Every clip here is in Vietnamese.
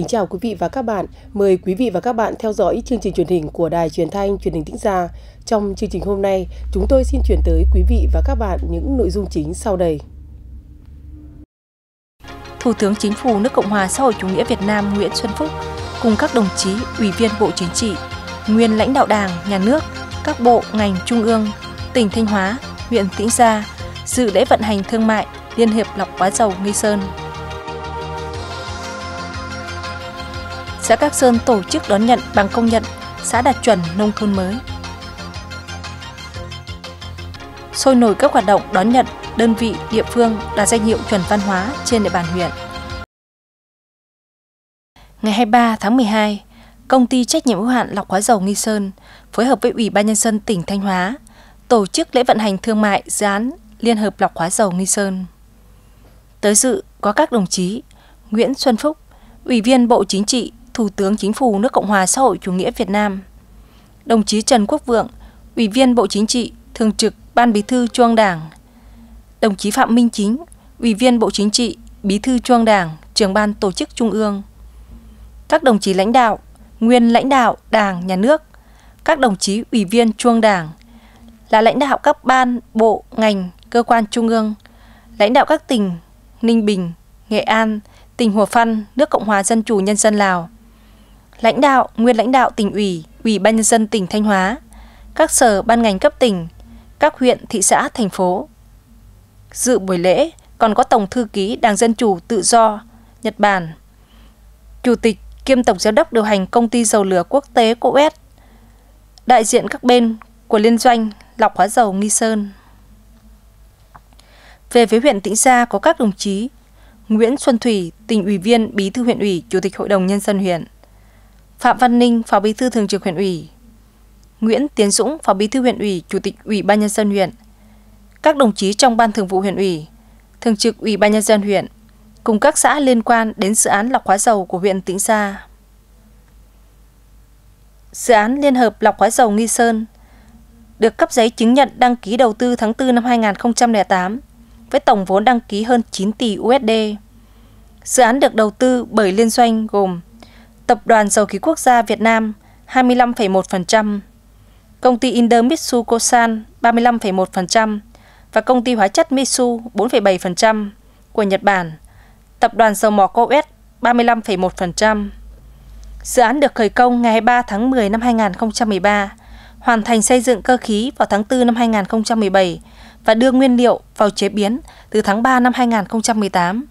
chào quý vị và các bạn. Mời quý vị và các bạn theo dõi chương trình truyền hình của Đài Truyền thanh Truyền hình Tĩnh Gia. Trong chương trình hôm nay, chúng tôi xin chuyển tới quý vị và các bạn những nội dung chính sau đây. Thủ tướng Chính phủ nước Cộng hòa xã hội chủ nghĩa Việt Nam Nguyễn Xuân Phúc cùng các đồng chí Ủy viên Bộ Chính trị, nguyên lãnh đạo Đảng, Nhà nước, các bộ, ngành trung ương, tỉnh Thanh Hóa, huyện Tĩnh Gia dự lễ vận hành thương mại Liên hiệp lọc hóa dầu Nghi Sơn. Xã Các Sơn tổ chức đón nhận bằng công nhận xã đạt chuẩn nông thôn mới. Sôi nổi các hoạt động đón nhận đơn vị địa phương đạt danh hiệu chuẩn văn hóa trên địa bàn huyện. Ngày 23 tháng 12, Công ty trách nhiệm hữu hạn lọc hóa dầu Nghi Sơn phối hợp với Ủy ban Nhân dân tỉnh Thanh Hóa tổ chức lễ vận hành thương mại dự án Liên hợp lọc hóa dầu Nghi Sơn. Tới dự có các đồng chí Nguyễn Xuân Phúc, Ủy viên Bộ Chính trị, Thủ tướng Chính phủ nước Cộng hòa xã hội chủ nghĩa Việt Nam, đồng chí Trần Quốc Vượng, Ủy viên Bộ Chính trị, Thường trực Ban Bí thư Trung ương Đảng, đồng chí Phạm Minh Chính, Ủy viên Bộ Chính trị, Bí thư Trung ương Đảng, Trưởng ban Tổ chức Trung ương, các đồng chí lãnh đạo, nguyên lãnh đạo Đảng, Nhà nước, các đồng chí Ủy viên Trung ương Đảng, là lãnh đạo các ban, bộ, ngành, cơ quan trung ương, lãnh đạo các tỉnh Ninh Bình, Nghệ An, tỉnh Hủa Phăn, nước Cộng hòa Dân chủ Nhân dân Lào, lãnh đạo, nguyên lãnh đạo tỉnh ủy, Ủy ban Nhân dân tỉnh Thanh Hóa, các sở ban ngành cấp tỉnh, các huyện, thị xã, thành phố. Dự buổi lễ còn có Tổng thư ký Đảng Dân chủ Tự do Nhật Bản, Chủ tịch kiêm Tổng giám đốc điều hành Công ty dầu lửa quốc tế Coes, đại diện các bên của liên doanh lọc hóa dầu Nghi Sơn. Về phía huyện Tĩnh Gia có các đồng chí Nguyễn Xuân Thủy, tỉnh ủy viên, Bí thư huyện ủy, Chủ tịch Hội đồng Nhân dân huyện, Phạm Văn Ninh, Phó Bí thư Thường trực huyện ủy, Nguyễn Tiến Dũng, Phó Bí thư huyện ủy, Chủ tịch Ủy ban Nhân dân huyện, các đồng chí trong Ban Thường vụ huyện ủy, Thường trực Ủy ban Nhân dân huyện, cùng các xã liên quan đến dự án lọc hóa dầu của huyện Tĩnh Gia. Dự án Liên hợp lọc hóa dầu Nghi Sơn được cấp giấy chứng nhận đăng ký đầu tư tháng 4 năm 2008 với tổng vốn đăng ký hơn 9 tỷ USD. Dự án được đầu tư bởi liên doanh gồm Tập đoàn Dầu khí Quốc gia Việt Nam 25,1%, Công ty Indomitsu Kosan 35,1% và Công ty Hóa chất Mitsu 4,7% của Nhật Bản, Tập đoàn Dầu mỏ Coes 35,1%. Dự án được khởi công ngày 23 tháng 10 năm 2013, hoàn thành xây dựng cơ khí vào tháng 4 năm 2017 và đưa nguyên liệu vào chế biến từ tháng 3 năm 2018.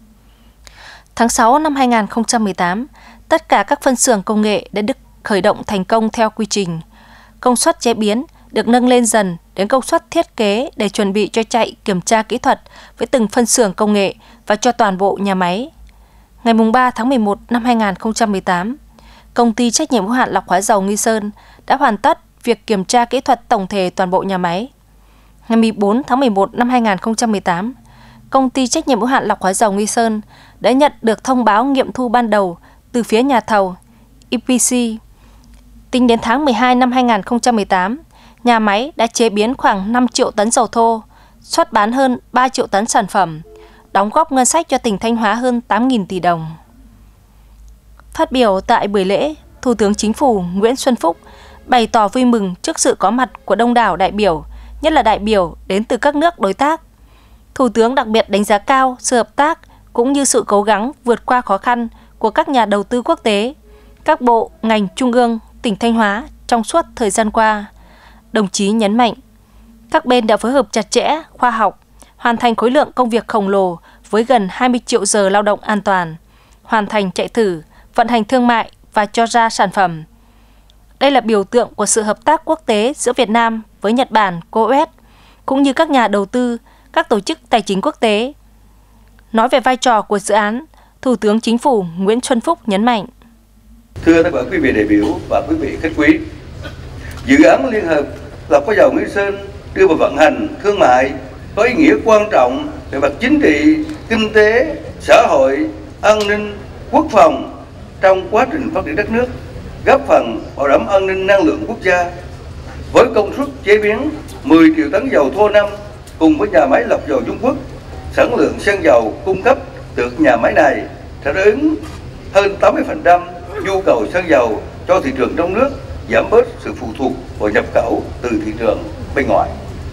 Tháng 6 năm 2018, tất cả các phân xưởng công nghệ đã được khởi động thành công theo quy trình. Công suất chế biến được nâng lên dần đến công suất thiết kế để chuẩn bị cho chạy kiểm tra kỹ thuật với từng phân xưởng công nghệ và cho toàn bộ nhà máy. Ngày 3 tháng 11 năm 2018, Công ty trách nhiệm hữu hạn lọc hóa dầu Nghi Sơn đã hoàn tất việc kiểm tra kỹ thuật tổng thể toàn bộ nhà máy. Ngày 14 tháng 11 năm 2018, Công ty trách nhiệm hữu hạn lọc hóa dầu Nghi Sơn đã nhận được thông báo nghiệm thu ban đầu từ phía nhà thầu EPC. Tính đến tháng 12 năm 2018, nhà máy đã chế biến khoảng 5 triệu tấn dầu thô, xuất bán hơn 3 triệu tấn sản phẩm, đóng góp ngân sách cho tỉnh Thanh Hóa hơn 8.000 tỷ đồng. Phát biểu tại buổi lễ, Thủ tướng Chính phủ Nguyễn Xuân Phúc bày tỏ vui mừng trước sự có mặt của đông đảo đại biểu, nhất là đại biểu đến từ các nước đối tác. Thủ tướng đặc biệt đánh giá cao sự hợp tác cũng như sự cố gắng vượt qua khó khăn của các nhà đầu tư quốc tế, các bộ, ngành trung ương, tỉnh Thanh Hóa trong suốt thời gian qua. Đồng chí nhấn mạnh, các bên đã phối hợp chặt chẽ, khoa học, hoàn thành khối lượng công việc khổng lồ với gần 20 triệu giờ lao động an toàn, hoàn thành chạy thử, vận hành thương mại và cho ra sản phẩm. Đây là biểu tượng của sự hợp tác quốc tế giữa Việt Nam với Nhật Bản, Coes, cũng như các nhà đầu tư, các tổ chức tài chính quốc tế. Nói về vai trò của dự án, Thủ tướng Chính phủ Nguyễn Xuân Phúc nhấn mạnh. Thưa tất cả quý vị đại biểu và quý vị khách quý, dự án Liên hợp lọc hóa dầu Nghi Sơn đưa vào vận hành thương mại có ý nghĩa quan trọng về mặt chính trị, kinh tế, xã hội, an ninh, quốc phòng trong quá trình phát triển đất nước, góp phần bảo đảm an ninh năng lượng quốc gia. Với công suất chế biến 10 triệu tấn dầu thô năm cùng với nhà máy lọc dầu Trung Quốc, sản lượng xăng dầu cung cấp từ nhà máy này sẽ đáp ứng hơn 80% nhu cầu xăng dầu cho thị trường trong nước, giảm bớt sự phụ thuộc vào nhập khẩu từ thị trường bên ngoài.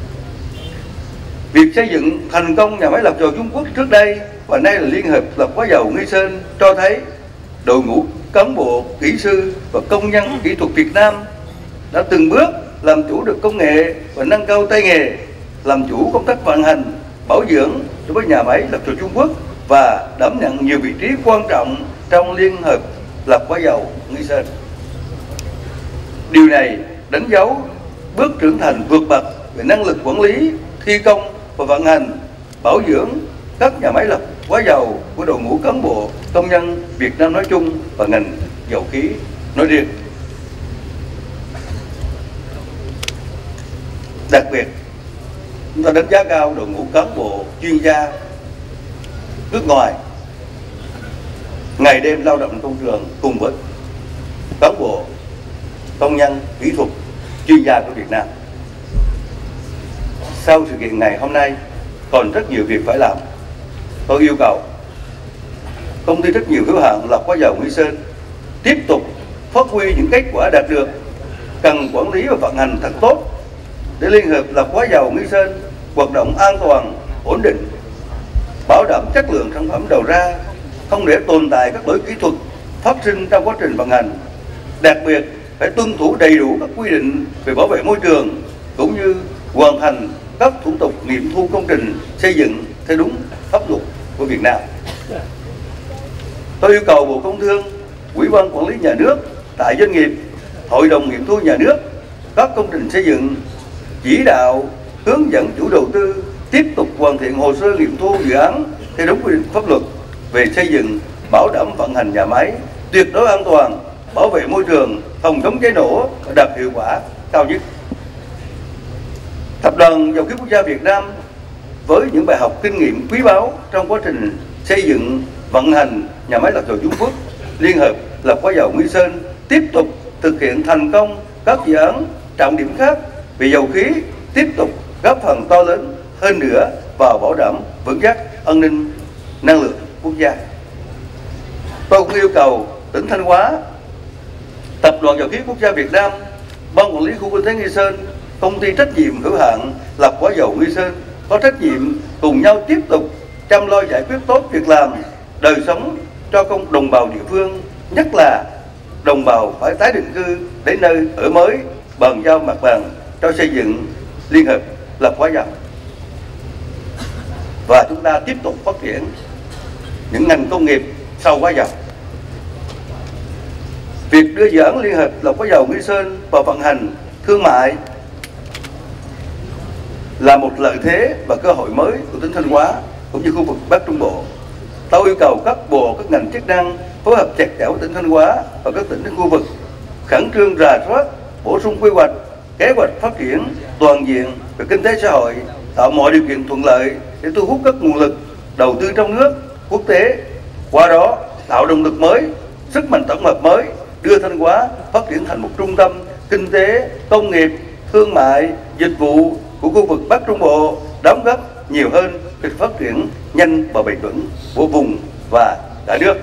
Việc xây dựng thành công nhà máy lọc dầu Trung Quốc trước đây và nay là Liên hợp lọc hóa dầu Nghi Sơn cho thấy đội ngũ cán bộ, kỹ sư và công nhân kỹ thuật Việt Nam đã từng bước làm chủ được công nghệ và nâng cao tay nghề, làm chủ công tác vận hành, bảo dưỡng đối với nhà máy lọc dầu Trung Quốc và đảm nhận nhiều vị trí quan trọng trong Liên hợp lọc hóa dầu Nghi Sơn. Điều này đánh dấu bước trưởng thành vượt bậc về năng lực quản lý, thi công và vận hành, bảo dưỡng các nhà máy lọc hóa dầu của đội ngũ cán bộ, công nhân Việt Nam nói chung và ngành dầu khí nói riêng. Đặc biệt, chúng ta đánh giá cao đội ngũ cán bộ chuyên gia nước ngoài ngày đêm lao động công trường cùng với cán bộ, công nhân, kỹ thuật, chuyên gia của Việt Nam. Sau sự kiện ngày hôm nay còn rất nhiều việc phải làm. Tôi yêu cầu công ty trách nhiệm hữu hạn lọc hóa dầu Nghi Sơn tiếp tục phát huy những kết quả đạt được, cần quản lý và vận hành thật tốt để Liên hợp lọc hóa dầu Nghi Sơn hoạt động an toàn, ổn định, bảo đảm chất lượng sản phẩm đầu ra, không để tồn tại các lỗi kỹ thuật phát sinh trong quá trình vận hành. Đặc biệt phải tuân thủ đầy đủ các quy định về bảo vệ môi trường cũng như hoàn thành các thủ tục nghiệm thu công trình xây dựng theo đúng pháp luật của Việt Nam. Tôi yêu cầu Bộ Công Thương, Ủy ban Quản lý Nhà nước tại doanh nghiệp, Hội đồng nghiệm thu nhà nước, các công trình xây dựng chỉ đạo hướng dẫn chủ đầu tư tiếp tục hoàn thiện hồ sơ nghiệm thu dự án theo đúng quy định pháp luật về xây dựng, bảo đảm vận hành nhà máy tuyệt đối an toàn, bảo vệ môi trường, phòng chống cháy nổ và đạt hiệu quả cao nhất. Tập đoàn Dầu khí Quốc gia Việt Nam với những bài học kinh nghiệm quý báu trong quá trình xây dựng, vận hành nhà máy lọc dầu Trung Quốc, Liên hợp lọc hóa dầu Nghi Sơn tiếp tục thực hiện thành công các dự án trọng điểm khác về dầu khí, tiếp tục góp phần to lớn hơn nữa vào bảo đảm vững chắc an ninh năng lượng quốc gia. Tôi cũng yêu cầu tỉnh Thanh Hóa, Tập đoàn Dầu khí Quốc gia Việt Nam, Ban quản lý khu kinh tế Nghi Sơn, công ty trách nhiệm hữu hạn lọc hóa dầu Nghi Sơn có trách nhiệm cùng nhau tiếp tục chăm lo giải quyết tốt việc làm, đời sống cho đồng bào địa phương, nhất là đồng bào phải tái định cư đến nơi ở mới, bàn giao mặt bằng cho xây dựng Liên hợp lọc hóa dầu. Và chúng ta tiếp tục phát triển những ngành công nghiệp sau hóa dầu. Việc đưa dự án Liên hợp lọc hóa dầu Nghi Sơn vào vận hành thương mại là một lợi thế và cơ hội mới của tỉnh Thanh Hóa cũng như khu vực Bắc Trung Bộ. Tôi yêu cầu các bộ, các ngành chức năng phối hợp chặt chẽ với tỉnh Thanh Hóa và các tỉnh trong khu vực khẩn trương rà soát, bổ sung quy hoạch, kế hoạch phát triển toàn diện về kinh tế xã hội, tạo mọi điều kiện thuận lợi để thu hút các nguồn lực đầu tư trong nước, quốc tế, qua đó tạo động lực mới, sức mạnh tổng hợp mới, đưa Thanh Hóa phát triển thành một trung tâm kinh tế, công nghiệp, thương mại, dịch vụ của khu vực Bắc Trung Bộ, đóng góp nhiều hơn để phát triển nhanh và bền vững của vùng và cả nước.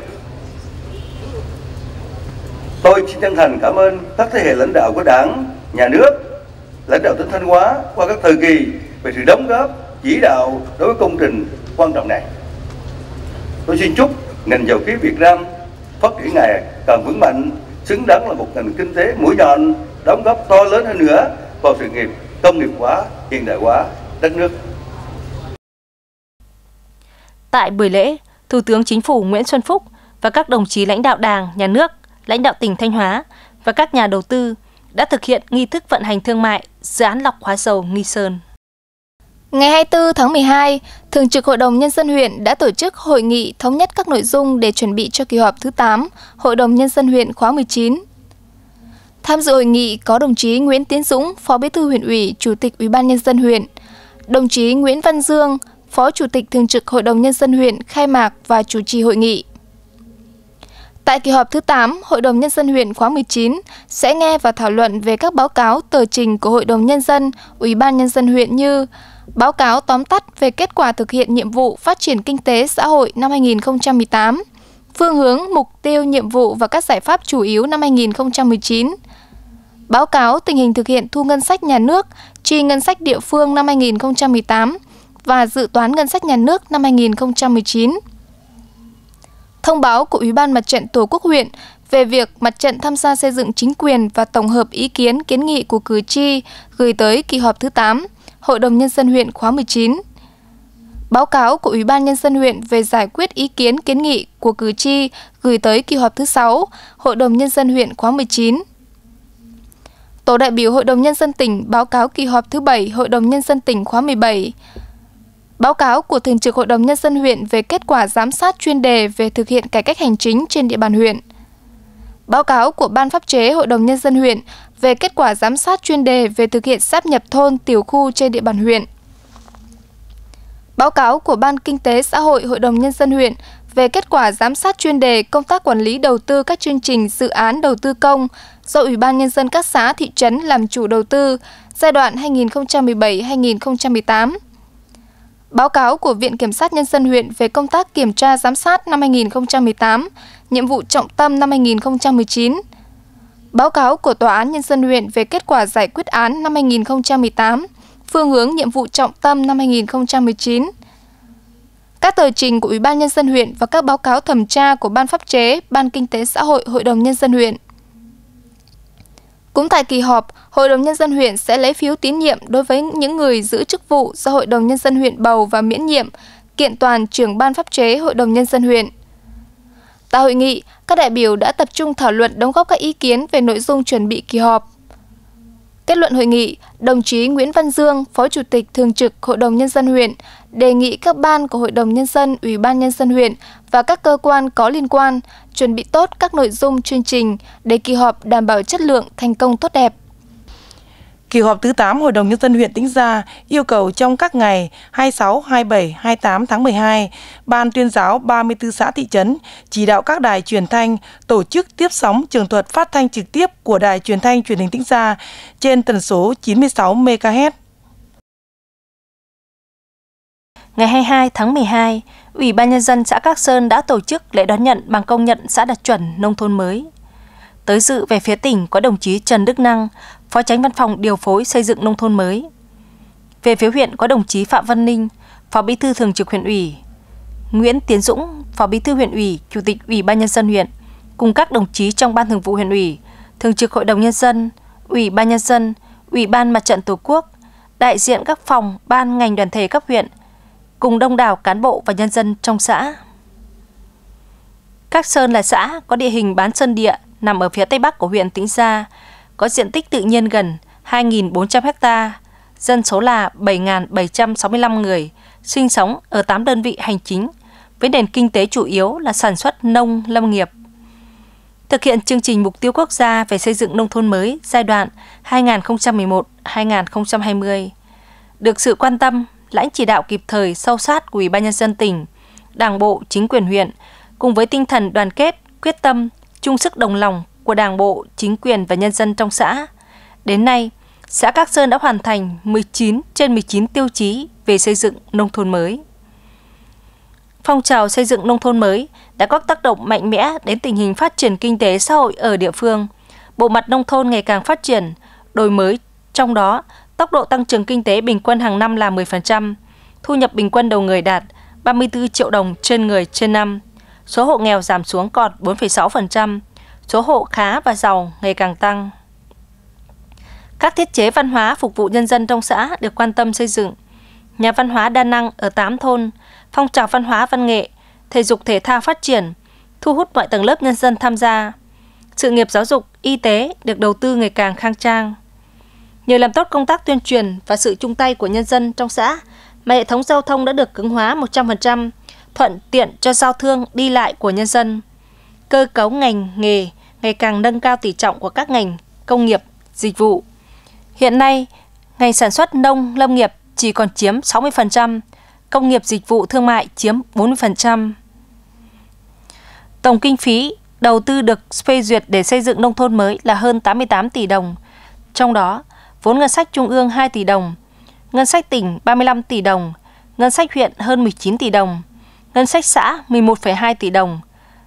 Tôi xin chân thành cảm ơn các thế hệ lãnh đạo của Đảng, Nhà nước, lãnh đạo tỉnh Thanh Hóa qua các thời kỳ về sự đóng góp, chỉ đạo đối với công trình quan trọng này. Tôi xin chúc ngành dầu khí Việt Nam phát triển ngày càng vững mạnh, xứng đáng là một ngành kinh tế mũi nhọn, đóng góp to lớn hơn nữa vào sự nghiệp công nghiệp hóa, hiện đại hóa đất nước. Tại buổi lễ, Thủ tướng Chính phủ Nguyễn Xuân Phúc và các đồng chí lãnh đạo Đảng, Nhà nước, lãnh đạo tỉnh Thanh Hóa và các nhà đầu tư đã thực hiện nghi thức vận hành thương mại dự án lọc hóa dầu Nghi Sơn. Ngày 24 tháng 12, Thường trực Hội đồng Nhân dân huyện đã tổ chức hội nghị thống nhất các nội dung để chuẩn bị cho kỳ họp thứ 8 Hội đồng Nhân dân huyện khóa 19. Tham dự hội nghị có đồng chí Nguyễn Tiến Dũng, Phó Bí thư huyện ủy, Chủ tịch Ủy ban Nhân dân huyện, đồng chí Nguyễn Văn Dương, Phó Chủ tịch Thường trực Hội đồng Nhân dân huyện khai mạc và chủ trì hội nghị. Tại kỳ họp thứ 8, Hội đồng Nhân dân huyện khóa 19 sẽ nghe và thảo luận về các báo cáo tờ trình của Hội đồng Nhân dân, Ủy ban Nhân dân huyện như báo cáo tóm tắt về kết quả thực hiện nhiệm vụ phát triển kinh tế xã hội năm 2018, phương hướng, mục tiêu, nhiệm vụ và các giải pháp chủ yếu năm 2019. Báo cáo tình hình thực hiện thu ngân sách nhà nước, chi ngân sách địa phương năm 2018 và dự toán ngân sách nhà nước năm 2019. Thông báo của Ủy ban Mặt trận Tổ quốc huyện về việc mặt trận tham gia xây dựng chính quyền và tổng hợp ý kiến kiến nghị của cử tri gửi tới kỳ họp thứ 8, Hội đồng Nhân dân huyện khóa 19. Báo cáo của Ủy ban Nhân dân huyện về giải quyết ý kiến kiến nghị của cử tri gửi tới kỳ họp thứ 6, Hội đồng Nhân dân huyện khóa 19. Tổ đại biểu Hội đồng Nhân dân tỉnh báo cáo kỳ họp thứ 7 Hội đồng Nhân dân tỉnh khóa 17. Báo cáo của Thường trực Hội đồng Nhân dân huyện về kết quả giám sát chuyên đề về thực hiện cải cách hành chính trên địa bàn huyện. Báo cáo của Ban pháp chế Hội đồng Nhân dân huyện về kết quả giám sát chuyên đề về thực hiện sáp nhập thôn tiểu khu trên địa bàn huyện. Báo cáo của Ban Kinh tế Xã hội Hội đồng Nhân dân huyện về kết quả giám sát chuyên đề công tác quản lý đầu tư các chương trình dự án đầu tư công do Ủy ban Nhân dân các xã thị trấn làm chủ đầu tư giai đoạn 2017-2018. Báo cáo của Viện Kiểm sát Nhân dân huyện về công tác kiểm tra giám sát năm 2018, nhiệm vụ trọng tâm năm 2019. Báo cáo của Tòa án Nhân dân huyện về kết quả giải quyết án năm 2018, phương hướng nhiệm vụ trọng tâm năm 2019. Các tờ trình của Ủy ban Nhân dân huyện và các báo cáo thẩm tra của Ban pháp chế, Ban Kinh tế Xã hội Hội đồng Nhân dân huyện. Cũng tại kỳ họp, Hội đồng Nhân dân huyện sẽ lấy phiếu tín nhiệm đối với những người giữ chức vụ do Hội đồng Nhân dân huyện bầu và miễn nhiệm, kiện toàn trưởng Ban pháp chế Hội đồng Nhân dân huyện. Tại hội nghị, các đại biểu đã tập trung thảo luận đóng góp các ý kiến về nội dung chuẩn bị kỳ họp. Kết luận hội nghị, đồng chí Nguyễn Văn Dương, Phó Chủ tịch Thường trực Hội đồng Nhân dân huyện, đề nghị các ban của Hội đồng Nhân dân, Ủy ban Nhân dân huyện và các cơ quan có liên quan chuẩn bị tốt các nội dung chương trình để kỳ họp đảm bảo chất lượng, thành công tốt đẹp. Kỳ họp thứ 8 Hội đồng Nhân dân huyện Tĩnh Gia yêu cầu trong các ngày 26, 27, 28 tháng 12, Ban tuyên giáo 34 xã thị trấn chỉ đạo các đài truyền thanh tổ chức tiếp sóng tường thuật phát thanh trực tiếp của Đài Truyền thanh Truyền hình Tĩnh Gia trên tần số 96 MHz. Ngày 22 tháng 12, Ủy ban Nhân dân xã Các Sơn đã tổ chức lễ đón nhận bằng công nhận xã đạt chuẩn nông thôn mới. Tới dự về phía tỉnh có đồng chí Trần Đức Năng, Phó Chánh Văn phòng điều phối xây dựng nông thôn mới. Về phía huyện có đồng chí Phạm Văn Ninh, Phó Bí thư Thường trực huyện ủy, Nguyễn Tiến Dũng, Phó Bí thư huyện ủy, Chủ tịch Ủy ban Nhân dân huyện, cùng các đồng chí trong Ban Thường vụ huyện ủy, Thường trực Hội đồng Nhân dân, Ủy ban Nhân dân, Ủy ban Mặt trận Tổ quốc, đại diện các phòng, ban, ngành đoàn thể cấp huyện, cùng đông đảo cán bộ và nhân dân trong xã. Các Sơn là xã có địa hình bán sơn địa nằm ở phía tây bắc của huyện Tĩnh Gia, có diện tích tự nhiên gần 2.400 ha, dân số là 7.765 người, sinh sống ở 8 đơn vị hành chính, với nền kinh tế chủ yếu là sản xuất nông lâm nghiệp. Thực hiện chương trình mục tiêu quốc gia về xây dựng nông thôn mới giai đoạn 2011-2020, được sự quan tâm, lãnh chỉ đạo kịp thời sâu sát của Ủy ban Nhân dân tỉnh, Đảng bộ, chính quyền huyện, cùng với tinh thần đoàn kết, quyết tâm, chung sức đồng lòng của Đảng bộ, chính quyền và nhân dân trong xã. Đến nay, xã Các Sơn đã hoàn thành 19 trên 19 tiêu chí về xây dựng nông thôn mới. Phong trào xây dựng nông thôn mới đã có tác động mạnh mẽ đến tình hình phát triển kinh tế xã hội ở địa phương. Bộ mặt nông thôn ngày càng phát triển, đổi mới, trong đó tốc độ tăng trưởng kinh tế bình quân hàng năm là 10%, thu nhập bình quân đầu người đạt 34 triệu đồng trên người trên năm, số hộ nghèo giảm xuống còn 4,6%, số hộ khá và giàu ngày càng tăng. Các thiết chế văn hóa phục vụ nhân dân trong xã được quan tâm xây dựng. Nhà văn hóa đa năng ở 8 thôn, phong trào văn hóa văn nghệ, thể dục thể thao phát triển, thu hút mọi tầng lớp nhân dân tham gia. Sự nghiệp giáo dục, y tế được đầu tư ngày càng khang trang. Nhờ làm tốt công tác tuyên truyền và sự chung tay của nhân dân trong xã, mà hệ thống giao thông đã được cứng hóa 100%, thuận tiện cho giao thương đi lại của nhân dân. Cơ cấu ngành nghề ngày càng nâng cao tỷ trọng của các ngành công nghiệp, dịch vụ. Hiện nay, ngành sản xuất nông lâm nghiệp chỉ còn chiếm 60%, công nghiệp dịch vụ thương mại chiếm 40%. Tổng kinh phí đầu tư được phê duyệt để xây dựng nông thôn mới là hơn 88 tỷ đồng. Trong đó, vốn ngân sách trung ương 2 tỷ đồng, ngân sách tỉnh 35 tỷ đồng, ngân sách huyện hơn 19 tỷ đồng, ngân sách xã 11,2 tỷ đồng,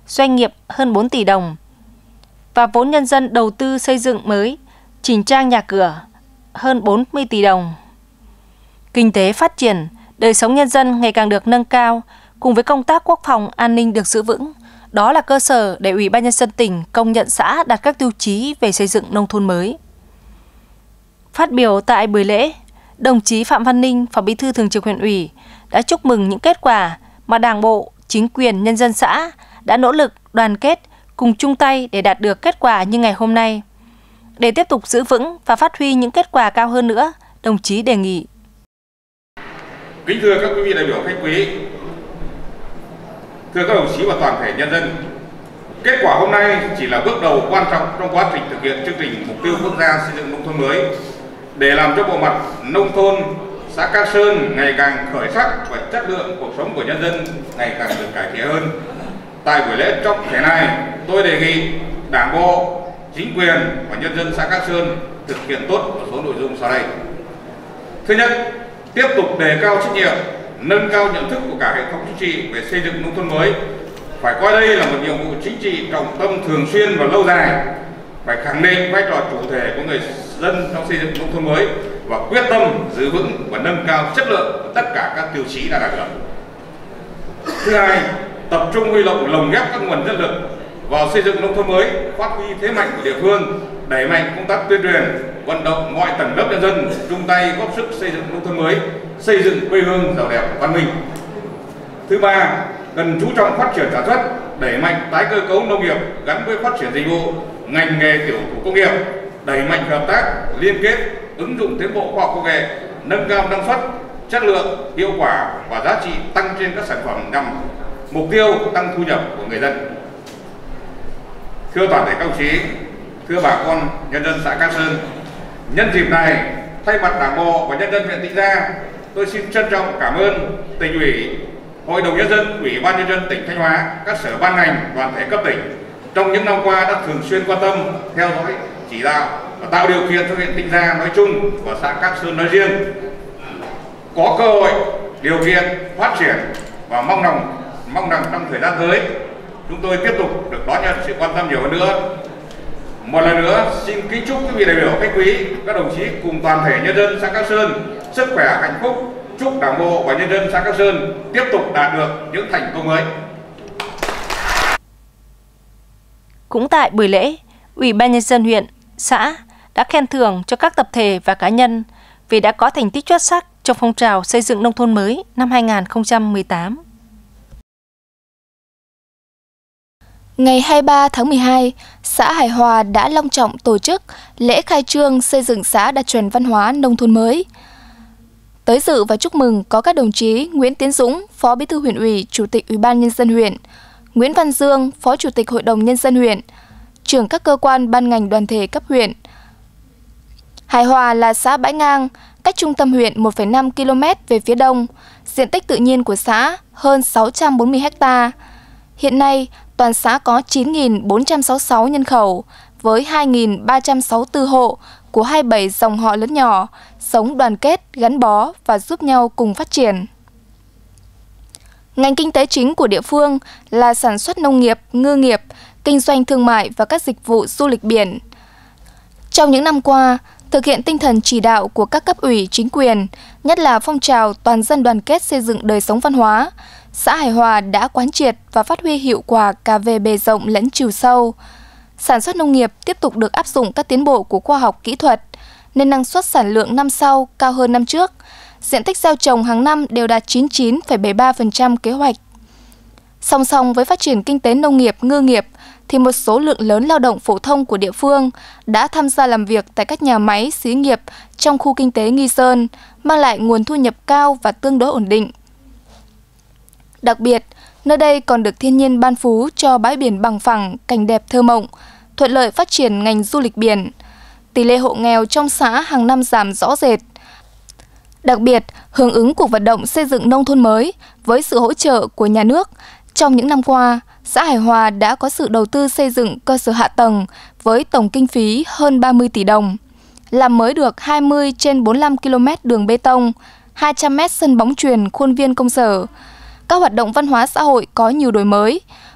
doanh nghiệp hơn 4 tỷ đồng và vốn nhân dân đầu tư xây dựng mới, chỉnh trang nhà cửa hơn 40 tỷ đồng. Kinh tế phát triển, đời sống nhân dân ngày càng được nâng cao, cùng với công tác quốc phòng an ninh được giữ vững. Đó là cơ sở để Ủy ban Nhân dân tỉnh công nhận xã đạt các tiêu chí về xây dựng nông thôn mới. Phát biểu tại buổi lễ, đồng chí Phạm Văn Ninh, Phó Bí thư Thường trực Huyện ủy đã chúc mừng những kết quả mà Đảng bộ, chính quyền, nhân dân xã đã nỗ lực, đoàn kết, cùng chung tay để đạt được kết quả như ngày hôm nay. Để tiếp tục giữ vững và phát huy những kết quả cao hơn nữa, đồng chí đề nghị. Kính thưa các quý vị đại biểu khách quý, thưa các đồng chí và toàn thể nhân dân, kết quả hôm nay chỉ là bước đầu quan trọng trong quá trình thực hiện chương trình mục tiêu quốc gia xây dựng nông thôn mới để làm cho bộ mặt nông thôn xã Các Sơn ngày càng khởi sắc và chất lượng cuộc sống của nhân dân ngày càng được cải thiện hơn. Tại buổi lễ trọng thể này, tôi đề nghị Đảng bộ, chính quyền và nhân dân xã Các Sơn thực hiện tốt một số nội dung sau đây. Thứ nhất, tiếp tục đề cao trách nhiệm, nâng cao nhận thức của cả hệ thống chính trị về xây dựng nông thôn mới. Phải coi đây là một nhiệm vụ chính trị trọng tâm thường xuyên và lâu dài. Phải khẳng định vai trò chủ thể của người dân trong xây dựng nông thôn mới và quyết tâm giữ vững và nâng cao chất lượng của tất cả các tiêu chí đã đạt được. Thứ hai, tập trung huy động lồng ghép các nguồn nhân lực vào xây dựng nông thôn mới, phát huy thế mạnh của địa phương, đẩy mạnh công tác tuyên truyền, vận động mọi tầng lớp nhân dân chung tay góp sức xây dựng nông thôn mới, xây dựng quê hương giàu đẹp văn minh. Thứ ba, cần chú trọng phát triển sản xuất, đẩy mạnh tái cơ cấu nông nghiệp gắn với phát triển dịch vụ, ngành nghề tiểu thủ công nghiệp, đẩy mạnh hợp tác, liên kết, ứng dụng tiến bộ khoa học công nghệ, nâng cao năng suất, chất lượng, hiệu quả và giá trị tăng trên các sản phẩm nhằm mục tiêu tăng thu nhập của người dân. Thưa toàn thể các đồng chí, thưa bà con nhân dân xã Các Sơn, nhân dịp này, thay mặt Đảng bộ và nhân dân huyện Tĩnh Gia, tôi xin trân trọng cảm ơn Tỉnh ủy, Hội đồng Nhân dân, Ủy ban Nhân dân tỉnh Thanh Hóa, các sở ban ngành, đoàn thể cấp tỉnh trong những năm qua đã thường xuyên quan tâm, theo dõi, chỉ đạo và tạo điều kiện cho huyện Tĩnh Gia nói chung và xã Các Sơn nói riêng có cơ hội, điều kiện phát triển và mong rằng trong thời gian tới chúng tôi tiếp tục được đón nhận sự quan tâm nhiều hơn nữa. Một lần nữa xin kính chúc quý vị đại biểu khách quý, các đồng chí cùng toàn thể nhân dân xã Các Sơn sức khỏe, hạnh phúc. Chúc Đảng bộ và nhân dân xã Các Sơn tiếp tục đạt được những thành công mới. Cũng tại buổi lễ, Ủy ban Nhân dân huyện, xã đã khen thưởng cho các tập thể và cá nhân vì đã có thành tích xuất sắc trong phong trào xây dựng nông thôn mới năm 2018. Ngày 23 tháng 12, xã Hải Hòa đã long trọng tổ chức lễ khai trương xây dựng xã đạt chuẩn văn hóa nông thôn mới. Tới dự và chúc mừng có các đồng chí Nguyễn Tiến Dũng, Phó Bí thư huyện ủy, Chủ tịch Ủy ban Nhân dân huyện, Nguyễn Văn Dương, Phó Chủ tịch Hội đồng Nhân dân huyện, trưởng các cơ quan ban ngành đoàn thể cấp huyện. Hải Hòa là xã bãi ngang, cách trung tâm huyện 1,5 km về phía đông, diện tích tự nhiên của xã hơn 640 ha. Hiện nay, toàn xã có 9.466 nhân khẩu với 2.364 hộ của 27 dòng họ lớn nhỏ, sống đoàn kết, gắn bó và giúp nhau cùng phát triển. Ngành kinh tế chính của địa phương là sản xuất nông nghiệp, ngư nghiệp, kinh doanh thương mại và các dịch vụ du lịch biển. Trong những năm qua, thực hiện tinh thần chỉ đạo của các cấp ủy chính quyền, nhất là phong trào toàn dân đoàn kết xây dựng đời sống văn hóa, xã Hải Hòa đã quán triệt và phát huy hiệu quả cả về bề rộng lẫn chiều sâu. Sản xuất nông nghiệp tiếp tục được áp dụng các tiến bộ của khoa học kỹ thuật, nên năng suất sản lượng năm sau cao hơn năm trước. Diện tích gieo trồng hàng năm đều đạt 99,73% kế hoạch. Song song với phát triển kinh tế nông nghiệp, ngư nghiệp, thì một số lượng lớn lao động phổ thông của địa phương đã tham gia làm việc tại các nhà máy, xí nghiệp trong khu kinh tế Nghi Sơn, mang lại nguồn thu nhập cao và tương đối ổn định. Đặc biệt, nơi đây còn được thiên nhiên ban phú cho bãi biển bằng phẳng, cảnh đẹp thơ mộng, thuận lợi phát triển ngành du lịch biển. Tỷ lệ hộ nghèo trong xã hàng năm giảm rõ rệt. Đặc biệt, hưởng ứng cuộc vận động xây dựng nông thôn mới với sự hỗ trợ của nhà nước, trong những năm qua, xã Hải Hòa đã có sự đầu tư xây dựng cơ sở hạ tầng với tổng kinh phí hơn 30 tỷ đồng, làm mới được 20 trên 45 km đường bê tông, 200 m sân bóng chuyền, khuôn viên công sở. Các hoạt động văn hóa xã hội có nhiều đổi mới,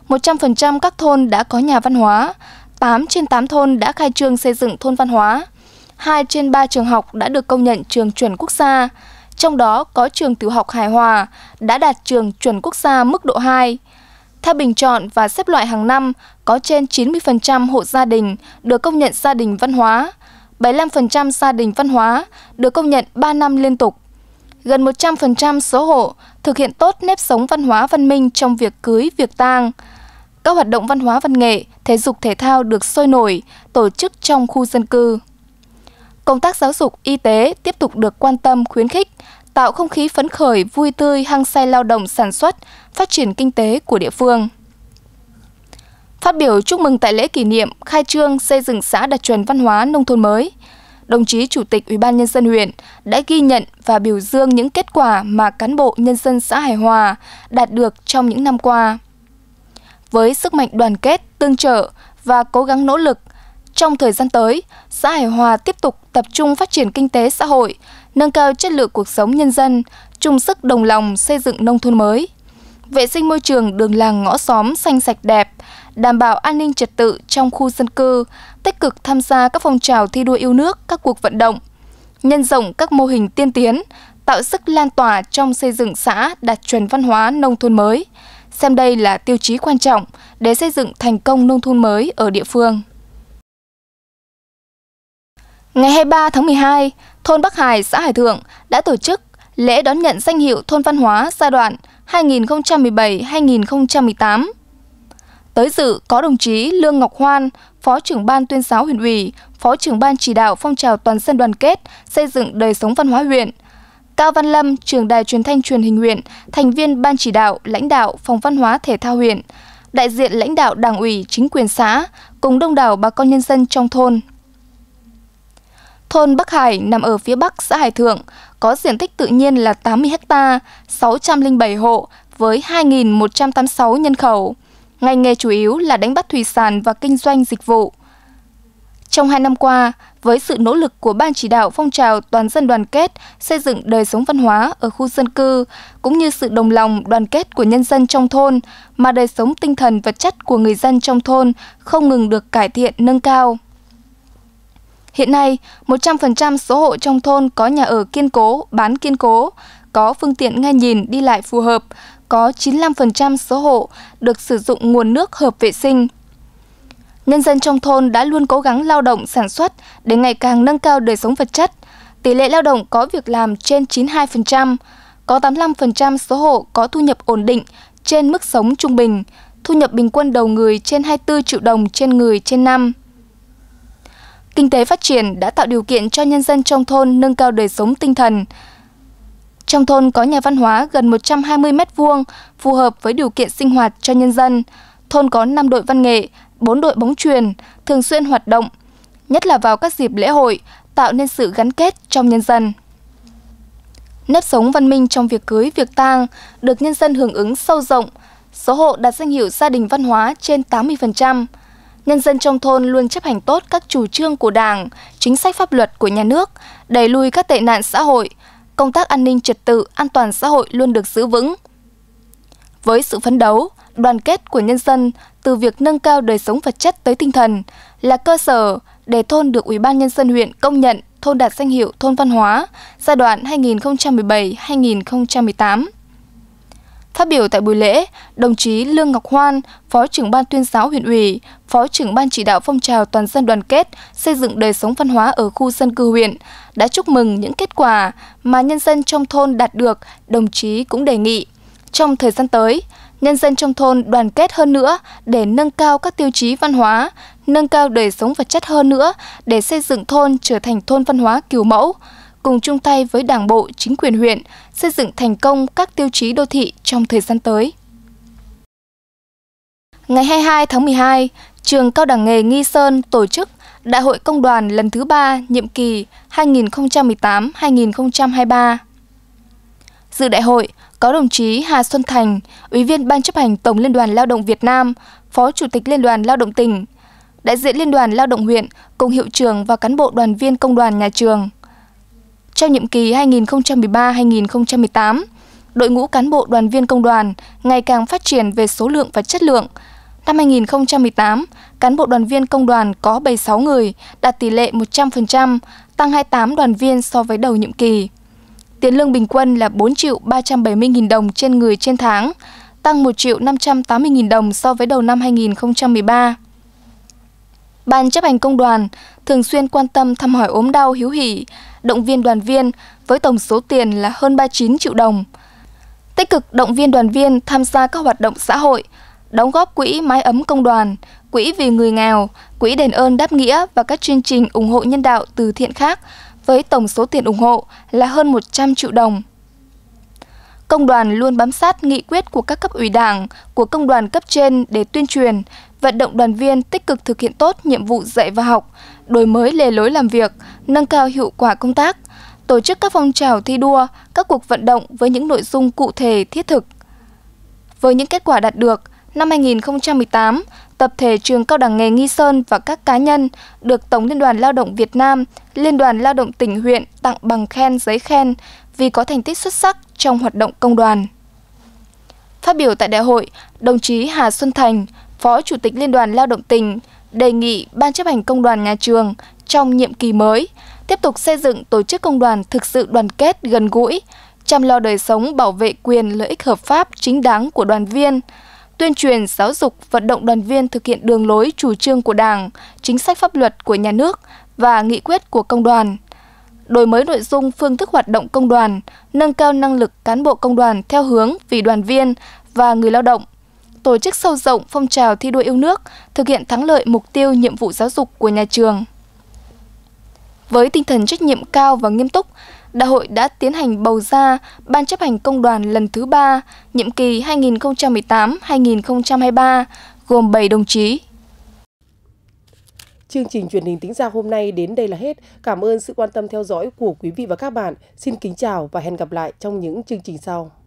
100% các thôn đã có nhà văn hóa, 8 trên 8 thôn đã khai trương xây dựng thôn văn hóa, 2 trên 3 trường học đã được công nhận trường chuẩn quốc gia, trong đó có trường tiểu học Hải Hòa đã đạt trường chuẩn quốc gia mức độ 2. Theo bình chọn và xếp loại hàng năm, có trên 90% hộ gia đình được công nhận gia đình văn hóa, 75% gia đình văn hóa được công nhận 3 năm liên tục. Gần 100% số hộ thực hiện tốt nếp sống văn hóa văn minh trong việc cưới, việc tang. Các hoạt động văn hóa văn nghệ, thể dục thể thao được sôi nổi, tổ chức trong khu dân cư. Công tác giáo dục, y tế tiếp tục được quan tâm, khuyến khích, tạo không khí phấn khởi, vui tươi, hăng say lao động sản xuất, phát triển kinh tế của địa phương. Phát biểu chúc mừng tại lễ kỷ niệm khai trương xây dựng xã đạt chuẩn văn hóa nông thôn mới, đồng chí Chủ tịch Ủy ban Nhân dân huyện đã ghi nhận và biểu dương những kết quả mà cán bộ nhân dân xã Hải Hòa đạt được trong những năm qua. Với sức mạnh đoàn kết, tương trợ và cố gắng nỗ lực, trong thời gian tới, xã Hải Hòa tiếp tục tập trung phát triển kinh tế xã hội, nâng cao chất lượng cuộc sống nhân dân, chung sức đồng lòng xây dựng nông thôn mới. Vệ sinh môi trường đường làng ngõ xóm xanh sạch đẹp, đảm bảo an ninh trật tự trong khu dân cư, tích cực tham gia các phong trào thi đua yêu nước, các cuộc vận động, nhân rộng các mô hình tiên tiến, tạo sức lan tỏa trong xây dựng xã đạt chuẩn văn hóa nông thôn mới. Xem đây là tiêu chí quan trọng để xây dựng thành công nông thôn mới ở địa phương. Ngày 23 tháng 12, thôn Bắc Hải, xã Hải Thượng đã tổ chức lễ đón nhận danh hiệu thôn văn hóa giai đoạn 2017-2018. Tới dự có đồng chí Lương Ngọc Hoan, Phó trưởng ban tuyên giáo huyện ủy, Phó trưởng ban chỉ đạo phong trào toàn dân đoàn kết xây dựng đời sống văn hóa huyện, Cao Văn Lâm, trưởng đài truyền thanh truyền hình huyện, thành viên ban chỉ đạo, lãnh đạo phòng văn hóa thể thao huyện, đại diện lãnh đạo đảng ủy, chính quyền xã cùng đông đảo bà con nhân dân trong thôn. Thôn Bắc Hải nằm ở phía bắc xã Hải Thượng, có diện tích tự nhiên là 80 ha, 607 hộ với 2.186 nhân khẩu. Ngành nghề chủ yếu là đánh bắt thủy sản và kinh doanh dịch vụ. Trong 2 năm qua, với sự nỗ lực của Ban chỉ đạo phong trào toàn dân đoàn kết xây dựng đời sống văn hóa ở khu dân cư, cũng như sự đồng lòng đoàn kết của nhân dân trong thôn, mà đời sống tinh thần vật chất của người dân trong thôn không ngừng được cải thiện nâng cao. Hiện nay, 100% số hộ trong thôn có nhà ở kiên cố, bán kiên cố, có phương tiện nghe nhìn đi lại phù hợp, có 95% số hộ được sử dụng nguồn nước hợp vệ sinh. Nhân dân trong thôn đã luôn cố gắng lao động sản xuất để ngày càng nâng cao đời sống vật chất. Tỷ lệ lao động có việc làm trên 92%, có 85% số hộ có thu nhập ổn định trên mức sống trung bình, thu nhập bình quân đầu người trên 24 triệu đồng trên người trên năm. Kinh tế phát triển đã tạo điều kiện cho nhân dân trong thôn nâng cao đời sống tinh thần. Trong thôn có nhà văn hóa gần 120 m2, phù hợp với điều kiện sinh hoạt cho nhân dân. Thôn có 5 đội văn nghệ, 4 đội bóng chuyền, thường xuyên hoạt động, nhất là vào các dịp lễ hội, tạo nên sự gắn kết trong nhân dân. Nếp sống văn minh trong việc cưới, việc tang được nhân dân hưởng ứng sâu rộng, số hộ đạt danh hiệu gia đình văn hóa trên 80%. Nhân dân trong thôn luôn chấp hành tốt các chủ trương của Đảng, chính sách pháp luật của nhà nước, đẩy lùi các tệ nạn xã hội, công tác an ninh trật tự, an toàn xã hội luôn được giữ vững. Với sự phấn đấu, đoàn kết của nhân dân từ việc nâng cao đời sống vật chất tới tinh thần là cơ sở để thôn được Ủy ban Nhân dân huyện công nhận thôn đạt danh hiệu thôn văn hóa giai đoạn 2017-2018. Phát biểu tại buổi lễ, đồng chí Lương Ngọc Hoan, Phó trưởng ban tuyên giáo huyện ủy, Phó trưởng ban chỉ đạo phong trào toàn dân đoàn kết xây dựng đời sống văn hóa ở khu dân cư huyện đã chúc mừng những kết quả mà nhân dân trong thôn đạt được. Đồng chí cũng đề nghị trong thời gian tới, nhân dân trong thôn đoàn kết hơn nữa để nâng cao các tiêu chí văn hóa, nâng cao đời sống vật chất hơn nữa để xây dựng thôn trở thành thôn văn hóa kiểu mẫu, cùng chung tay với Đảng bộ, chính quyền huyện xây dựng thành công các tiêu chí đô thị trong thời gian tới. Ngày 22 tháng 12, Trường Cao đẳng nghề Nghi Sơn tổ chức Đại hội Công đoàn lần thứ 3 nhiệm kỳ 2018-2023. Dự đại hội có đồng chí Hà Xuân Thành, Ủy viên Ban chấp hành Tổng Liên đoàn Lao động Việt Nam, Phó Chủ tịch Liên đoàn Lao động tỉnh, đại diện Liên đoàn Lao động huyện cùng hiệu trưởng và cán bộ đoàn viên công đoàn nhà trường. Trong nhiệm kỳ 2013-2018, đội ngũ cán bộ đoàn viên công đoàn ngày càng phát triển về số lượng và chất lượng, Năm 2018, cán bộ đoàn viên công đoàn có 76 người, đạt tỷ lệ 100%, tăng 28 đoàn viên so với đầu nhiệm kỳ. Tiền lương bình quân là 4.370.000 đồng trên người trên tháng, tăng 1.580.000 đồng so với đầu năm 2013. Ban chấp hành công đoàn thường xuyên quan tâm thăm hỏi ốm đau hiếu hỉ, động viên đoàn viên với tổng số tiền là hơn 39 triệu đồng. Tích cực động viên đoàn viên tham gia các hoạt động xã hội, đóng góp quỹ mái ấm công đoàn, quỹ vì người nghèo, quỹ đền ơn đáp nghĩa và các chương trình ủng hộ nhân đạo từ thiện khác với tổng số tiền ủng hộ là hơn 100 triệu đồng. Công đoàn luôn bám sát nghị quyết của các cấp ủy đảng, của công đoàn cấp trên để tuyên truyền, vận động đoàn viên tích cực thực hiện tốt nhiệm vụ dạy và học, đổi mới lề lối làm việc, nâng cao hiệu quả công tác, tổ chức các phong trào thi đua, các cuộc vận động với những nội dung cụ thể thiết thực. Với những kết quả đạt được, năm 2018, tập thể trường Cao đẳng nghề Nghi Sơn và các cá nhân được Tổng Liên đoàn Lao động Việt Nam, Liên đoàn Lao động tỉnh huyện tặng bằng khen giấy khen vì có thành tích xuất sắc trong hoạt động công đoàn. Phát biểu tại đại hội, đồng chí Hà Xuân Thành, Phó Chủ tịch Liên đoàn Lao động tỉnh, đề nghị Ban chấp hành công đoàn nhà trường trong nhiệm kỳ mới tiếp tục xây dựng tổ chức công đoàn thực sự đoàn kết gần gũi, chăm lo đời sống bảo vệ quyền lợi ích hợp pháp chính đáng của đoàn viên, tuyên truyền giáo dục vận động đoàn viên thực hiện đường lối chủ trương của Đảng, chính sách pháp luật của nhà nước và nghị quyết của công đoàn, đổi mới nội dung phương thức hoạt động công đoàn, nâng cao năng lực cán bộ công đoàn theo hướng vì đoàn viên và người lao động, tổ chức sâu rộng phong trào thi đua yêu nước, thực hiện thắng lợi mục tiêu nhiệm vụ giáo dục của nhà trường. Với tinh thần trách nhiệm cao và nghiêm túc, Đại hội đã tiến hành bầu ra Ban chấp hành công đoàn lần thứ 3, nhiệm kỳ 2018-2023, gồm 7 đồng chí. Chương trình truyền hình Tính Ra hôm nay đến đây là hết. Cảm ơn sự quan tâm theo dõi của quý vị và các bạn. Xin kính chào và hẹn gặp lại trong những chương trình sau.